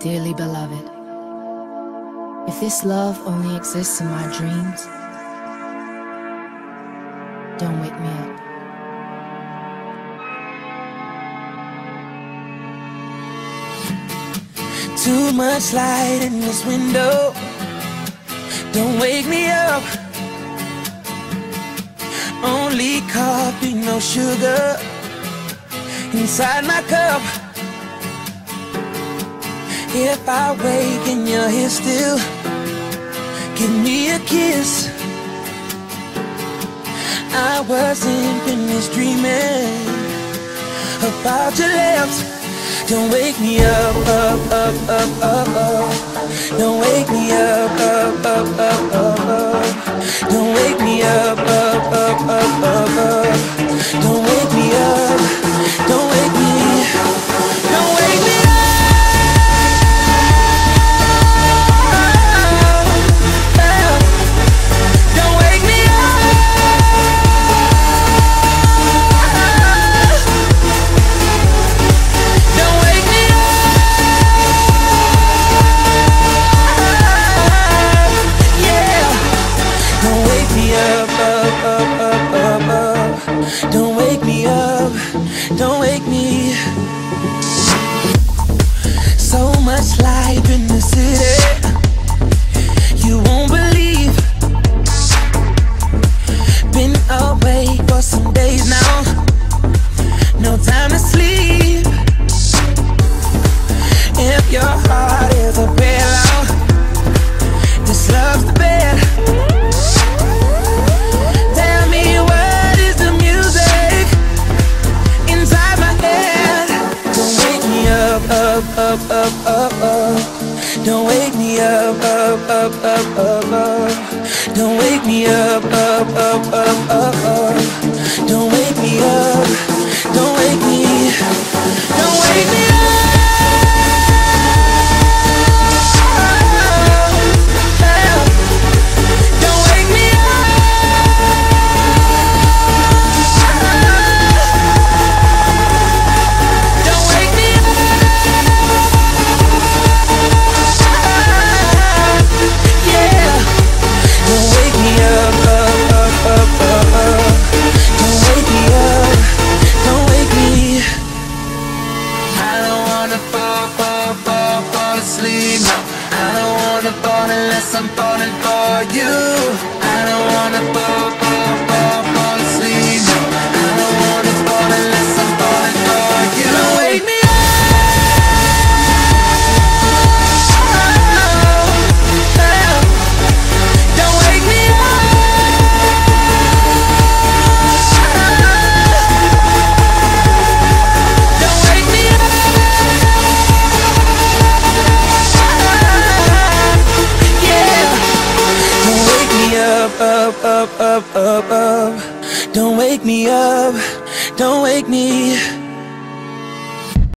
Dearly beloved, if this love only exists in my dreams, don't wake me up. Too much light in this window, don't wake me up. Only coffee, no sugar inside my cup. If I wake and you're here still, give me a kiss. I wasn't finished dreaming about your lips. Don't wake me up, up, up, up, up, up. Don't wake me up, up, up, up, up, up. Don't wake me up, up, up, up, up, up. Don't wake me up, don't wake me, don't wake me up. Don't wake me up, don't wake me. So much life in the city, you won't believe. Been away for some days now, no time to sleep. If your heart is a bailout, this love's the bed. Up, up, up, up. Don't wake me up, up, up, up, up, up. Don't wake me up, up, up, up, up, up. Don't wake me up, don't wake me, don't wake me up. Unless I'm falling for you, I don't wanna fall asleep. I don't wanna fall unless I'm falling for you. Don't wake me up. Don't wake me up. Don't wake me up. Up, up, up, up, up. Don't wake me up, don't wake me.